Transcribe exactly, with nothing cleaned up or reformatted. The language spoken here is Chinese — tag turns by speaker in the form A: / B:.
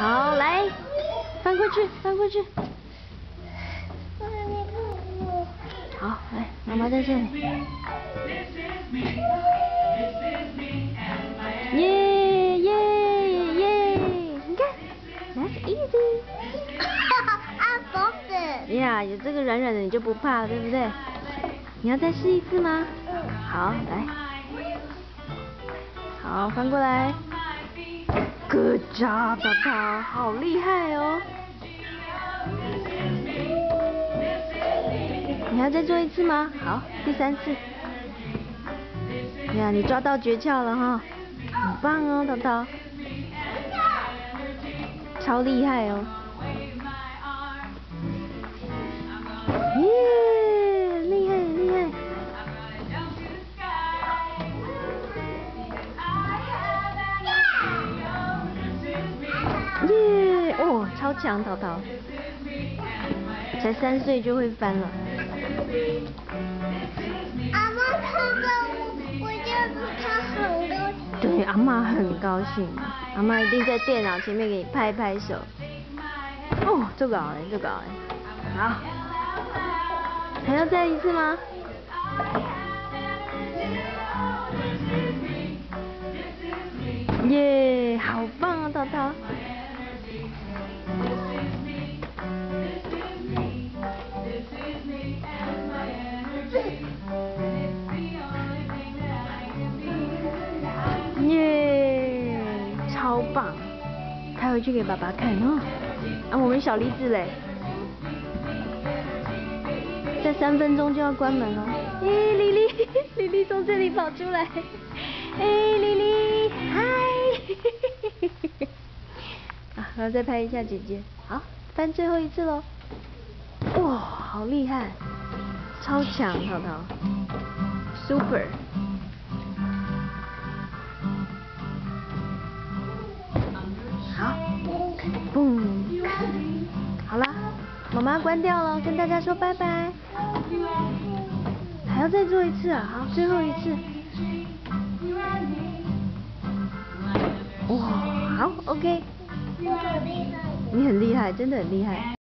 A: 好，来，翻过去，翻过去。好，来，妈妈在这里。耶耶耶！你看 ，That's easy。
B: 啊，手指。
A: 呀，有这个软软的你就不怕了，对不对？你要再试一次吗？
B: 嗯。
A: 好，来。好，翻过来。Good job， 淘淘，好厉害哦！你还要再做一次吗？好，第三次。呀，你抓到诀窍了哈，很棒哦，淘淘，超厉害哦！耶，厉害厉害！耶，哦，超强，淘淘，才三岁就会翻了。
B: 阿妈看到我，我觉得她很高兴。
A: 对，阿嬷很高兴，阿嬷一定在电脑前面给你拍拍手。哦，做搞嘞，做搞嘞，好，还要再一次吗？耶，好棒啊，淘淘！耶，超棒！拍回去给爸爸看哦。啊，我们小梨子嘞，在三分钟就要关门了。哎，莉莉，莉莉从这里跑出来。哎，莉莉，嗨！啊，然后再拍一下姐姐。好，翻最后一次喽。哇，好厉害，超强，淘淘 ，super。好，嘣，好啦，妈妈关掉了，跟大家说拜拜。还要再做一次啊，好，最后一次。哇，好 ，OK。
B: 我很厉害。
A: 你很厉害，真的很厉害。